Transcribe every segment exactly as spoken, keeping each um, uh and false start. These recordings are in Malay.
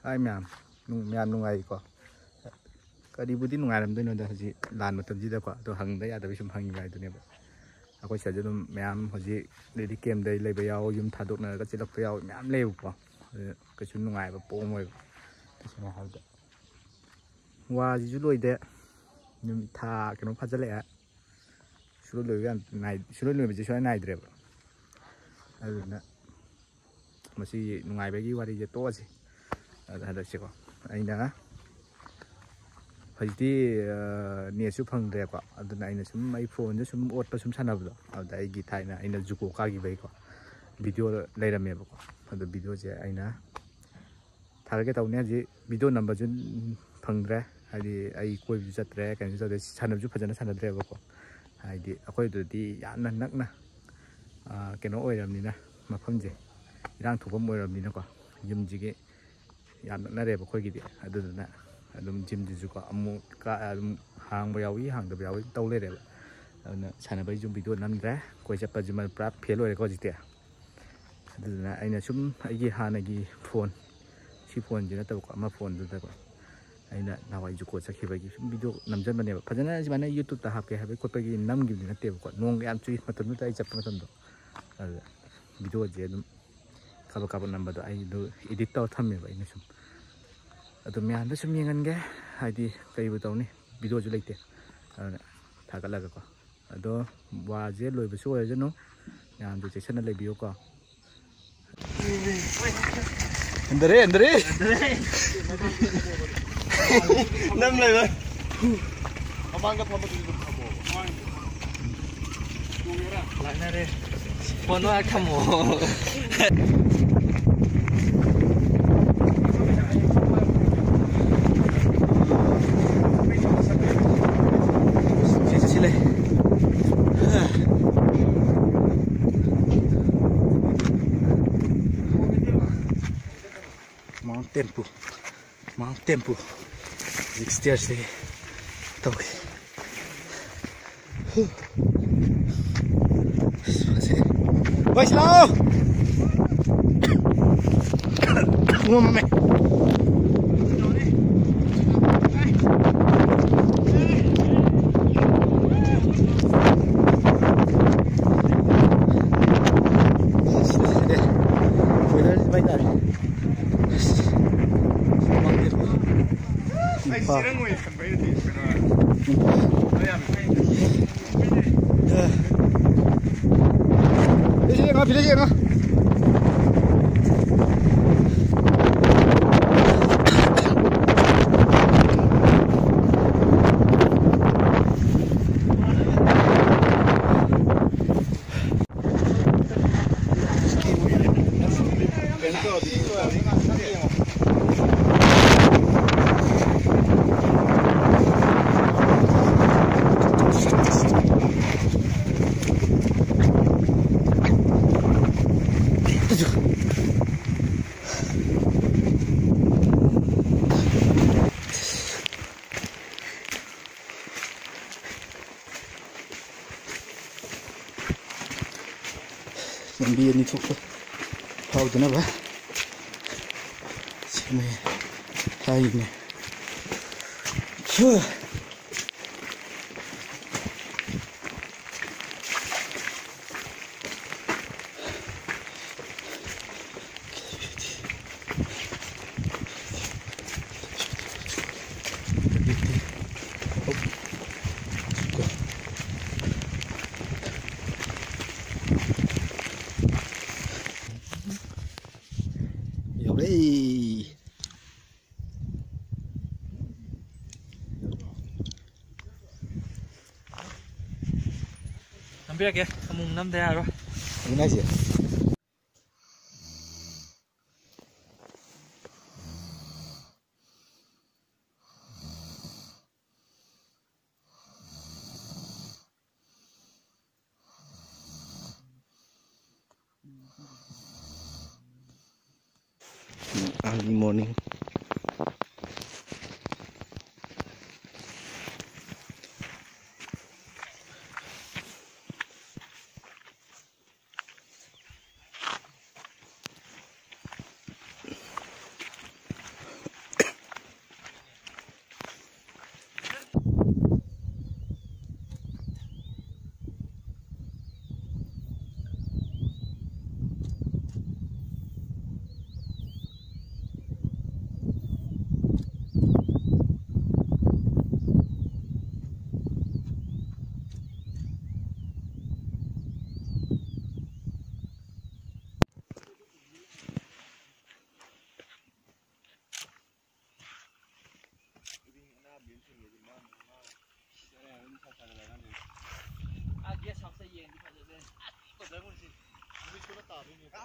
ai mèam mèam nung ai ko cái đi bút tin nung ai làm tôi nói là gì làm một tầm gì đó quá tôi hằng đấy à tôi xem hằng ngày tôi nè à coi sẽ cho tôi mèam hoặc gì để đi kem đây lấy bây giờ dùng thà đốt này cái chế độc bây giờ mèam leo quá cái chuyện nung ai và bố mày cái chuyện nào qua gì chút lôi đấy nhưng thà cái nó phát ra lẹ chút lôi cái này chút lôi bây giờ chút này được rồi nè mà gì nung ai bây giờ qua đi giờ to gì là được chưa anh đã hꯧꯖꯤꯛꯇꯤ ꯅꯦꯠꯁꯨ ꯐꯪꯗ꯭ꯔꯦꯀꯣ ꯑꯗꯨꯅ ꯑꯩꯅ ꯁꯨꯝ ꯑꯩ ꯐꯣꯟꯗ ꯁꯨꯝ ꯑꯣꯠꯄ ꯁꯨꯝ ꯁꯥꯟꯅꯕꯗꯣ ꯑꯗꯨꯗ ꯑꯩꯒꯤ ꯊꯥꯏꯅ ꯑꯩꯅ ꯖꯨꯀꯣ ꯀꯥꯈꯤꯕꯩꯀꯣ ꯚꯤꯗꯤꯑꯣ ꯂꯩꯔꯝꯃꯦꯕꯀꯣ ꯑꯗꯨ ꯚꯤꯗꯤꯑꯣꯁꯦ ꯑꯩꯅ ꯊꯥꯔꯛꯀꯦ ꯇꯧꯅꯦ ꯍꯧꯖꯤꯛ ꯚꯤꯗꯤꯑꯣ ꯅꯝꯕꯁꯨ ꯐꯪꯗ꯭ꯔꯦ ꯍꯥꯏꯗꯤ ꯑꯩ ꯀꯣꯏꯕꯁꯨ ꯆꯠꯇ꯭ꯔꯦ ꯀꯩꯅꯣꯁꯨ ꯇꯧꯗ꯭ꯔꯦ ꯁꯥꯟꯅꯕꯁꯨ ꯐꯖꯅ ꯁꯥꯟꯅꯗ꯭ꯔꯦꯕꯀꯣ ꯍꯥꯏꯗꯤ ꯑꯩꯈꯣꯏꯗꯨꯗꯤ ꯌꯥꯝꯅ ꯅꯛꯅ ꯀꯩꯅꯣ ꯑꯣꯏꯔꯕꯅꯤꯅ ꯃꯐꯝꯁꯦ ꯏꯔꯥꯡ ꯊꯣꯛꯐꯝ ꯑꯣꯏꯔꯕꯅꯤꯅꯀꯣ ꯌꯨꯝꯁꯤꯒꯤ ꯌꯥꯝ ꯅꯛꯅꯔꯦꯕ ꯑꯩꯈꯣꯏꯒꯤꯗꯤ ꯑꯗꯨꯗꯨꯅ ꯑꯗꯨꯝ ꯖꯤꯝꯗꯨꯁꯨꯀꯣ ꯑꯃꯨꯛ ꯑꯗꯨꯝ ꯍꯥꯡꯕ ꯌꯥꯎꯏ ꯍꯥꯡꯗꯕ ꯌꯥꯎꯏ ꯇꯧ ꯂꯩꯔꯦꯕ ꯑꯗꯨꯅ ꯁꯥꯟꯅꯕꯩꯁꯨ ꯚꯤꯗꯤꯑꯣ ꯅꯝꯗ꯭ꯔꯦ ꯀꯣꯏ ꯆꯠꯄꯁꯤ ꯄꯨꯔꯥ ꯐꯦꯜ ꯑꯣꯏꯔꯦꯀꯣ ꯍꯧꯖꯤꯛꯇꯤ ꯑꯗꯨꯗꯨꯅ ꯑꯩꯅ ꯁꯨꯝ ꯑꯩꯒꯤ ꯍꯥꯟꯅꯒꯤ ꯐꯣꯟ ꯁꯤ ꯐꯣꯟꯁꯤ ꯅꯠꯇꯕꯀꯣ ꯑꯃ ꯐꯣꯟꯗꯨꯗꯀꯣ ꯑꯩꯅ ꯅꯍꯥꯟꯋꯥꯏ ꯖꯨꯀꯣ ꯆꯠꯈꯤꯕꯒꯤ ꯁꯨꯝ ꯚꯤꯗꯤꯑꯣ ꯅꯝꯖꯟꯕꯅꯦꯕ ꯐꯖꯅ ꯁꯨꯃꯥꯏꯅ ꯌꯨꯇꯨꯕꯇ ꯍꯥꯞꯀꯦ ꯍꯥꯏꯕꯒꯤ ꯈꯣꯠꯄꯒꯤ ꯅꯝꯈꯤꯕꯗꯤ ꯅꯠꯇꯦꯕꯀꯣ ꯅꯣꯡ ꯌꯥꯝ ꯆꯨꯏ ꯃꯇꯝꯗꯨꯗ ꯑꯩ ꯆꯠꯄ ꯃꯇꯝꯗꯣ ꯑꯗꯨꯗ ꯚꯤꯗꯤꯑꯣꯁꯦ ꯑꯗꯨꯝ ꯀꯥꯕꯛ ꯀꯥꯕꯛ ꯅꯝꯕꯗꯣ ꯑꯩꯗꯣ ꯏꯗꯤꯠ ꯇꯧꯔ ꯊꯝꯃꯦꯕ ꯑꯩꯅ ꯁꯨꯝ ꯑꯗꯨ ꯃꯌꯥꯝꯗ ꯁꯨꯝ ꯌꯦꯡꯍꯟꯒꯦ ꯍꯥꯏꯗꯤ ꯀꯩꯕꯨ ꯇꯧꯅꯤ ꯚꯤꯗꯤꯑꯣꯁꯨ ꯂꯩꯇꯦ ꯑꯗꯨꯅ ꯊꯥꯒꯠꯂꯒꯀꯣ ꯑꯗꯣ ꯋꯥꯁꯦ ꯂꯣꯏꯕꯁꯨ ꯑꯣꯏꯔꯁꯅꯨ ꯃꯌꯥꯝꯁꯨ ꯆꯦꯛꯁꯤꯟꯅ ꯂꯩꯕꯤꯌꯨꯀꯣ ꯍꯟꯗꯔꯦ ꯍꯟꯗꯔꯦ ꯅꯝ ꯂꯩꯕ ꯃꯃꯥꯡꯗ ꯐꯝꯕꯗꯨꯁꯨ ꯑꯗꯨꯝ ꯊꯝꯃꯣ ꯂꯥꯛꯅꯔꯦ ꯐꯣꯟ ꯋꯥ ꯊꯝꯃꯣ Mau tempo, mau tempo. Exterior se toque. Vai slow. Não mame. Vai dar. Ai, será muito também isso, não é? Deixa eu ir, filha, chega. Lambi ni thukpa hawdana ba sime haine chu Hey. Không biết kìa, mùng năm thế rồi. Cái này gì? Early morning.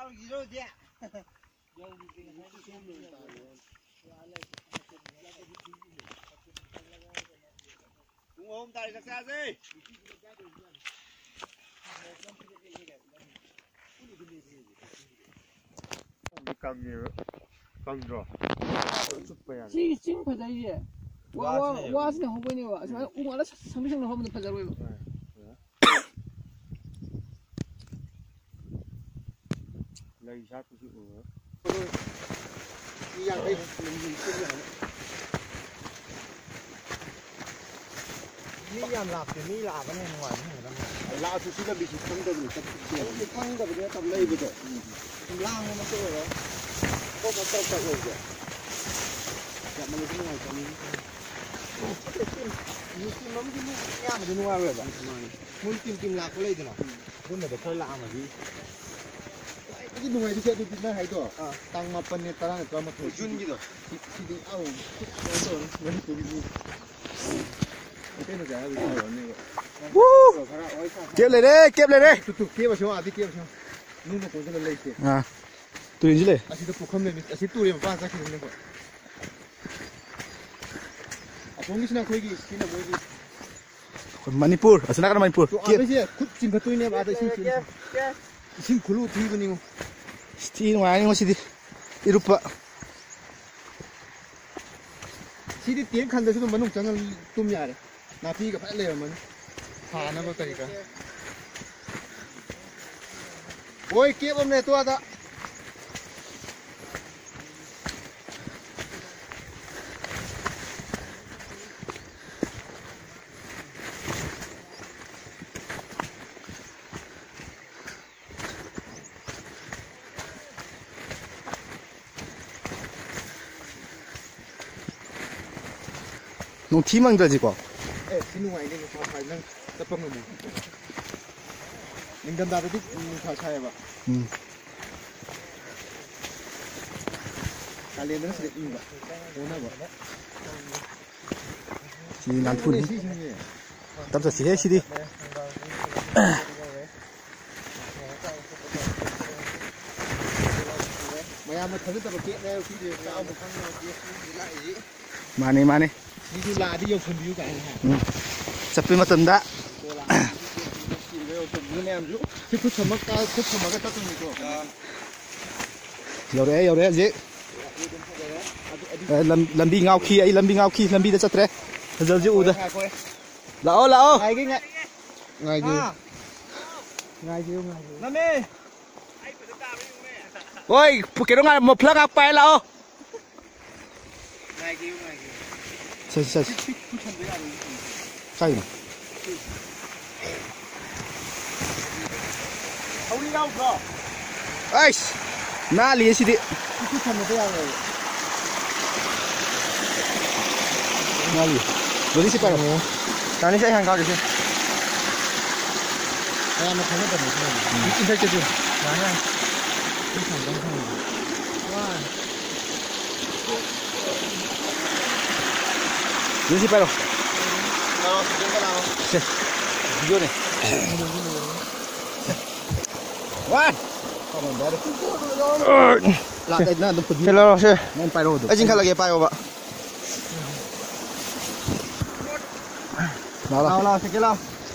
ôm tay ra xa gì càng nhiều càng rõ 지 지금 파자 이제 와와 와스네 호보니 와 저 우마라 삼비생로 하면 파자 왜 lấy sát cái chữ đi ăn đây mình nhìn cái nàyนี่ยามหลับอยู่นี่หลับกันแน่นอนหลับสุดที่เราบิดทั้งตัวอยู่กับเสียงทั้งกับเรื่องทำเลยไปด้วยล่างมันตัวเหรอก็มันต้องตะโกนด้วยจะมันเป็นยังไงตอนนี้มีกินมันไม่กินย่ามันจะนัวเลยแบบมึงกินกินหลับก็เลยจ้ะเนาะคุณเดี๋ยวเคยล่างมาดิที่นัวที่เชื่อดูกินได้หายตัวตั้งมาเป็นเนี่ยตารางตัวมาถูกจุนกี่ตัวที่ที่เอาตัวมันตัวนี้เก็บเลยเด้เก็บเลยเด้ตุ๊กเก็บมาช่วยอาทิเก็บมาช่วยนู่นมาคนจะเลยเก็บอ่าตัวนี้เลยอาทิตย์ตุ๊กคำเลยอาทิตย์ตัวเรียนบ้านสักทีนึงก่อนอ่ะผมนี่ฉันคุยกี่ที่นั่นคุยกี่คนมณิปุร์อาสนะกันมณิปุร์ตัวอาไม่ใช่คุดจินพัตุยเนี่ยอาจจะชิมชิมชิมคุลูทีกันนี่มั้งสตีนวายนี่มันสิดิอิรุปะชีดิเตียงคันเดียวที่มันนุ่งจังกันตุ้มยาเลยนาพีกับแพะเลยมันผ่านนะก็ตรีกันโอ้ยเก็บมันเลยตัวตาน้องทีมันจะจีกว่าเอ๊ะที่นุ่งไอ้นี่ชาวไทยนั่งจะป้องกันมึงยิงกันดาไปที่ชาวไทยป่ะการเรียนต้องเสด็จอิงป่ะโอ้น่าบ่ทีนั้นพูดตั้งแต่สิเฮ้สิดิมาอย่ามาทะเลตะเกียบแล้วที่เดียวเอามาข้างนอกเยอะมาเนี่ยมาเนี่ยนี่คือลาที่ยกคนวิวกันฮะจะเป็นมาตันดะที่คุณสมัครคุณสมัครก็ต้องมีตัวเดี๋ยวเดี๋ยวเดี๋ยวเจ๊ลำลำบีเงาขี้ไอ้ลำบีเงาขี้ลำบีจะจัดเร่เดี๋ยวจะอูดแล้วแล้วไงกันไงไงดิไงดิไงดินั่นเองโอ้ยพวกแกต้องงานมาพลังอักไปแล้วไงดิไงดิใช่ใช่ใช่เขาเลี้ยวก็ไอ้น่าเลี้ยสิดิที่ทำมาได้ยังไงน่าเลี้ยดูนี่สิไปหรอตอนนี้ใช้ทางเขาดิสิแล้วมาทำให้แบบนี้นี่กินได้จริงๆนะฮะที่ทำต้องทำว่าดูสิไปหรอเราเดินกันเราเช่เยอะเนี่ยว้าเข้ามาได้ลาได้น่าต้องพูดเช่แล้วเช่นั่นไปโรดไอ้จริงเขาละเกี่ยไปวะเราเราสิเกล่า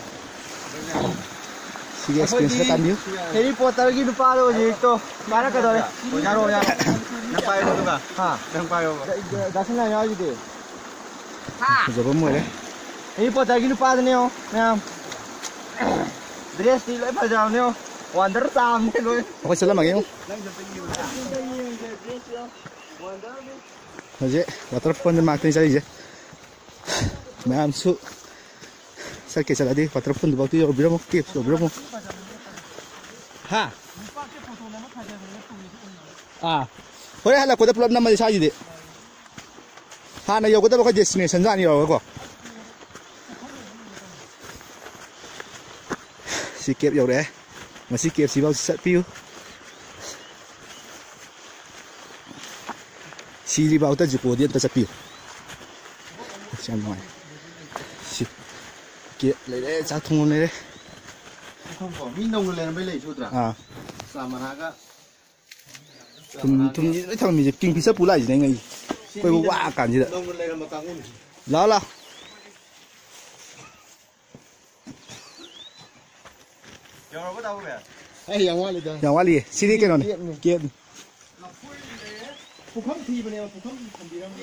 สิเกสกินส์กันดิว Harry Potter की दुपा दो जी तो बारह का दौरे यारो यारो नंपाई हो तुगा हाँ नंपाई हो दस ना यार जी दे हाँ जब हम बोले Harry Potter की दुपा देने हो मैम ड्रेस टी ले पजाम ने हो वंडर साम ने लो ओके चला मांगे हो अजय वाटर फन मार्केटिंग चाहिए मैम सु सर कैसा लगी वाटर फन दुबारा तो योर बिरमो केप योर बिरमो हाँ ah hoy hala ko da problem naman sa jide ha na yo ko da ko destination za ni yo ko si kep yo re ma si kep si ba sa piu si li ba ta ji ko dia ta sa piu chan noi si ke le le sa thong le le không có mi nông lên mới lấy chút ra à sao mà nó ทุ่มทุ่มไม่ทำมีจะกินพิซซ่าปูไล่ยังไงไปว่ากันสิเด้อแล้วล่ะไอ้ยังว่าเลยจ้ะยังว่าเลยซีรีส์กันหน่อยเกียร์ผู้ข้ามทีไปเนี่ยผู้ข้ามทีคนเดียว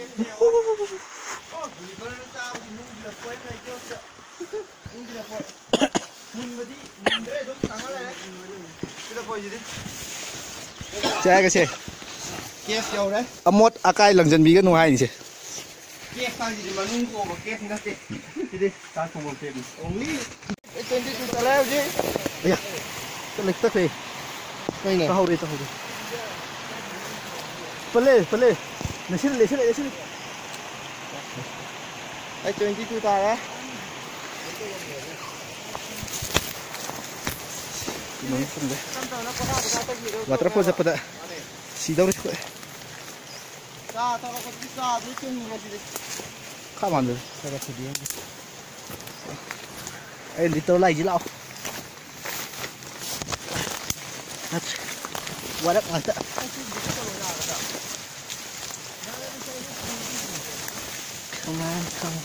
ใช่ก็ใช่เกียร์เดียวเลยอมดอากายหลังจันบีก็นัวให้นี่ใช่เกียร์ตั้งอยู่มานุ่งโกบเกียร์ที่นั่นเจ๊ที่ดิตาคงมองเต็มองลี่ไอ้เต็มที่สุดแล้วจีเฮ้ยตัวเล็กตัวเล็กไม่เนี่ยตัวหัวดีตัวหัวดีไปเลยไปเลยนี่ชิลเลยชิลเลยชิลไอ้เต็มที่สุดแล้วini pun deh. Water pun dapat dah. Sidau ni juga. Dah, kalau kau bisa, itu ni nanti. Kapan tu? Saya sedih. Eh, little lagi je lah. Hat. Warak mata. Come on, come.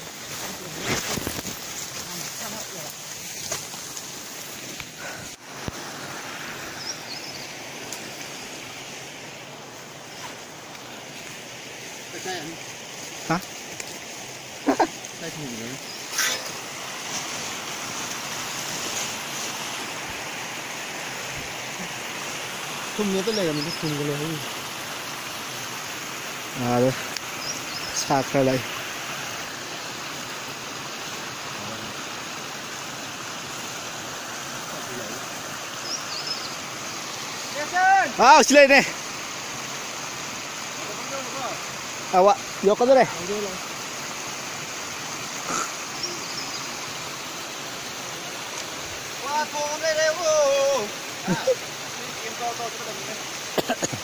Hah? Đây thùng đấy. Thùng nhớ tới đây là mình cái thùng cái này. À đây. Sạc ra đây. À, xin lên này. Awak, yo kau tu deh. Wah, kau ambil deh, wo.